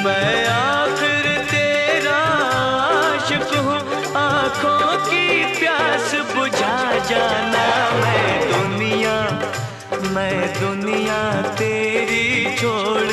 मैं आखिर तेरा आशिक हूँ, आँखों की प्यास बुझा जाना। मैं दुनिया तेरी छोड़